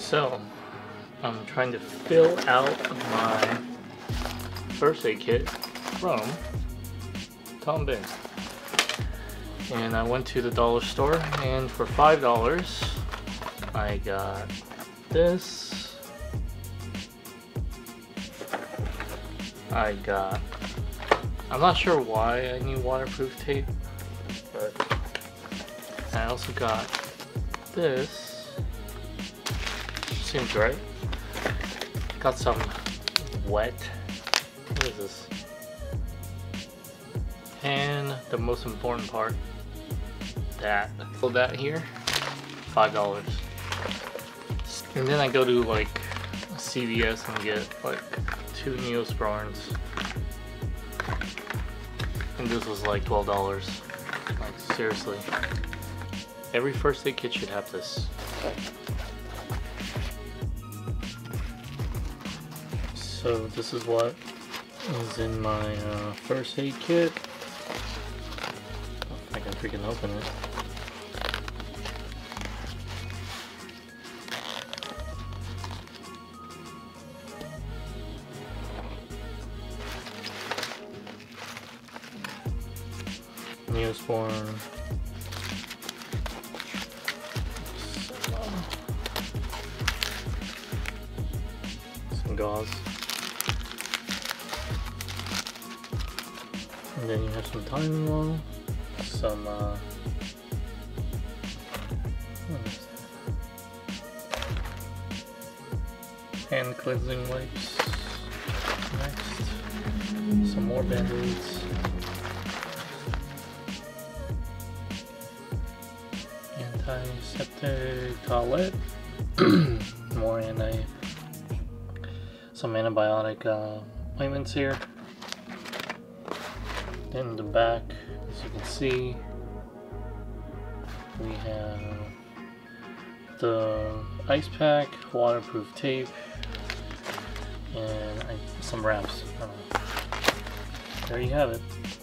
So, I'm trying to fill out my first aid kit from Tom Bihn. And I went to the dollar store, and for $5 I got this. I'm not sure why I need waterproof tape, but I also got this. Seems right. Got some wet. What is this? And the most important part, that. So that here, $5. And then I go to like CVS and get like 2 Neosporins. And this was like $12. Like seriously. Every first aid kit should have this. So this is what is in my first aid kit. I can freaking open it. Neosporin. Some gauze. And then you have some Tylenol, some hand cleansing wipes. Next, some more band-aids. Antiseptic towelette. More some antibiotic ointments here. In the back, as you can see, we have the ice pack, waterproof tape, and some wraps. There you have it.